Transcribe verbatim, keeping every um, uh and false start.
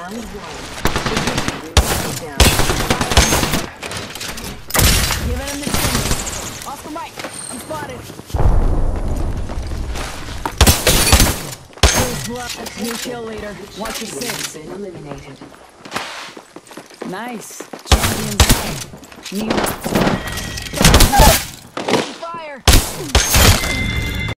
Round one. Down. Giving him the chimney. Off the mic. I'm spotted. First blood. New kill leader. Watch your six. Been eliminated. Nice. Champion's high. New. Fire.